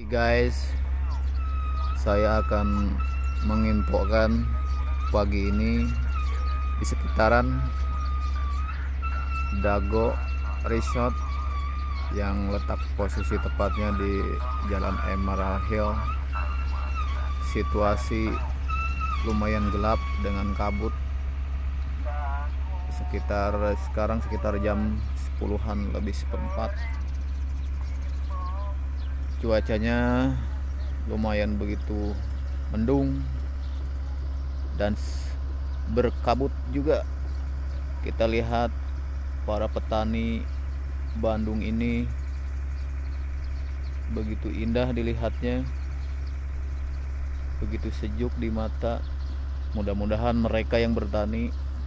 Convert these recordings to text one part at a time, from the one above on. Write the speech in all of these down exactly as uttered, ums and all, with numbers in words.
Guys, saya akan menginfokan pagi ini di sekitaran Dago Resort yang letak posisi tepatnya di Jalan Emerald Hill. Situasi lumayan gelap dengan kabut. Sekitar sekarang sekitar jam sepuluhan lebih seperempat. Cuacanya lumayan begitu mendung dan berkabut juga. Kita lihat para petani Bandung ini begitu indah dilihatnya, begitu sejuk di mata. Mudah-mudahan mereka yang bertani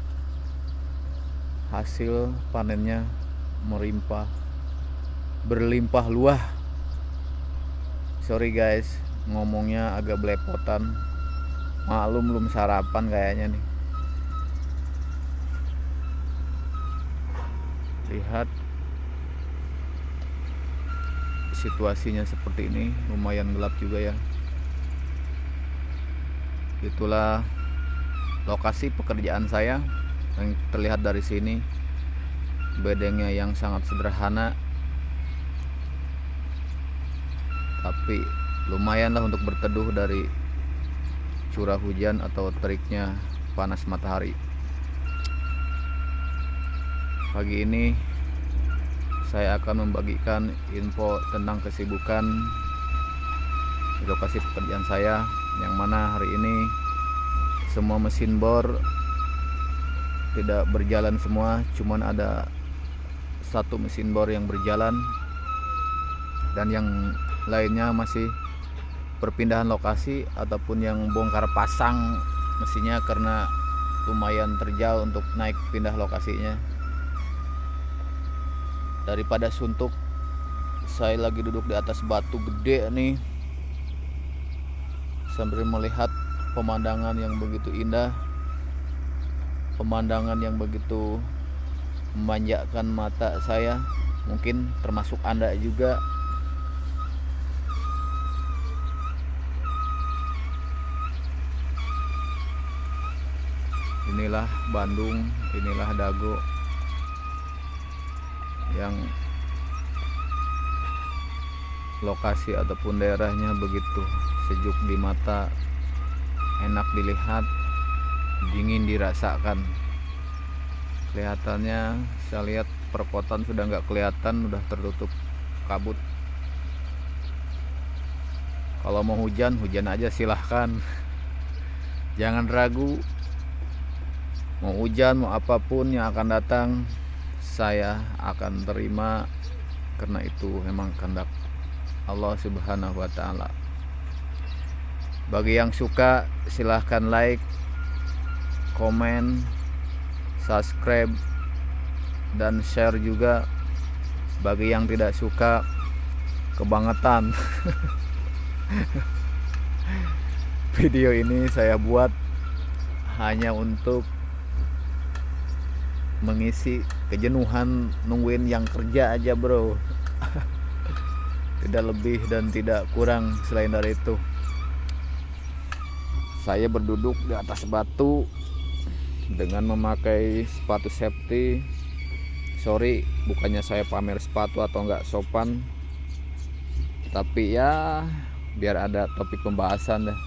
hasil panennya merimpah, berlimpah luah. Sorry guys, ngomongnya agak belepotan. Maklum belum sarapan kayaknya nih. Lihat situasinya seperti ini, lumayan gelap juga ya. Itulah lokasi pekerjaan saya yang terlihat dari sini. Bedengnya yang sangat sederhana, tapi lumayan lah untuk berteduh dari curah hujan atau teriknya panas matahari. Pagi ini saya akan membagikan info tentang kesibukan di lokasi pekerjaan saya, yang mana hari ini semua mesin bor tidak berjalan semua, cuman ada satu mesin bor yang berjalan dan yang lainnya masih perpindahan lokasi ataupun yang bongkar pasang mesinnya karena lumayan terjal untuk naik pindah lokasinya. Daripada suntuk, saya lagi duduk di atas batu gede nih sambil melihat pemandangan yang begitu indah, pemandangan yang begitu memanjakan mata saya, mungkin termasuk Anda juga. Inilah Bandung, inilah Dago yang lokasi ataupun daerahnya begitu sejuk di mata, enak dilihat, dingin dirasakan. Kelihatannya saya lihat perkotaan sudah nggak kelihatan, udah tertutup kabut. Kalau mau hujan, hujan aja silahkan. Jangan ragu. Mau hujan, mau apapun yang akan datang, saya akan terima, karena itu memang kehendak Allah Subhanahu wa Ta'ala. Bagi yang suka, silahkan like, komen, subscribe, dan share juga. Bagi yang tidak suka, kebangetan. Video ini saya buat hanya untuk mengisi kejenuhan nungguin yang kerja aja bro. Tidak lebih dan tidak kurang selain dari itu. Saya berduduk di atas batu dengan memakai sepatu safety. Sorry, bukannya saya pamer sepatu atau enggak sopan, tapi ya biar ada topik pembahasan dah.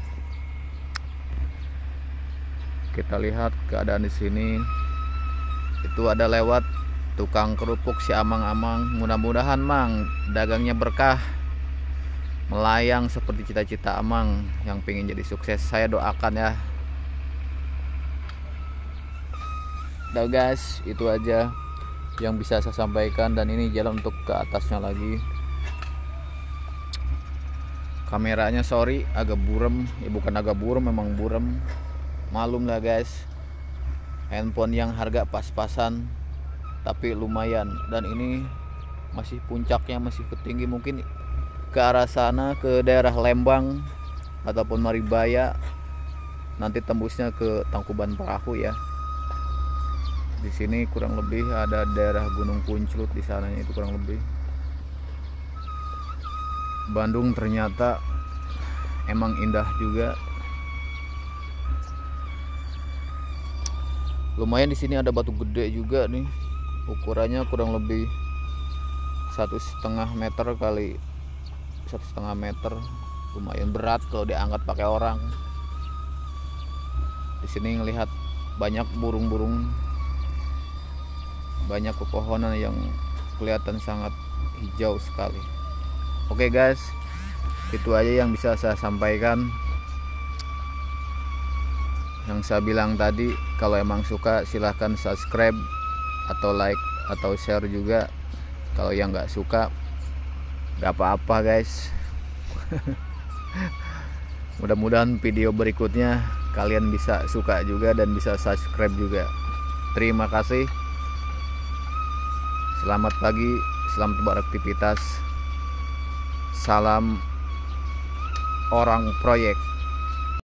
Kita lihat keadaan di sini. Itu ada lewat tukang kerupuk si Amang-Amang. Mudah-mudahan Mang dagangnya berkah, melayang seperti cita-cita Amang yang pengen jadi sukses. Saya doakan ya. Dah guys, itu aja yang bisa saya sampaikan, dan ini jalan untuk ke atasnya lagi. Kameranya sorry agak burem, ya bukan agak burem, memang burem. Malum lah guys, handphone yang harga pas-pasan tapi lumayan, dan ini masih puncaknya masih ketinggi, mungkin ke arah sana ke daerah Lembang ataupun Maribaya, nanti tembusnya ke Tangkuban Perahu ya. Di sini kurang lebih ada daerah Gunung Punclut, di sananya itu kurang lebih. Bandung ternyata emang indah juga. Lumayan di sini ada batu gede juga nih, ukurannya kurang lebih satu setengah meter kali satu setengah meter. Lumayan berat kalau diangkat pakai orang. Di sini ngelihat banyak burung-burung, banyak pepohonan yang kelihatan sangat hijau sekali. Oke guys, itu aja yang bisa saya sampaikan. Yang saya bilang tadi, kalau emang suka silahkan subscribe atau like atau share juga. Kalau yang nggak suka nggak apa-apa guys. Mudah-mudahan video berikutnya kalian bisa suka juga dan bisa subscribe juga. Terima kasih. Selamat pagi, selamat beraktivitas. Salam orang proyek.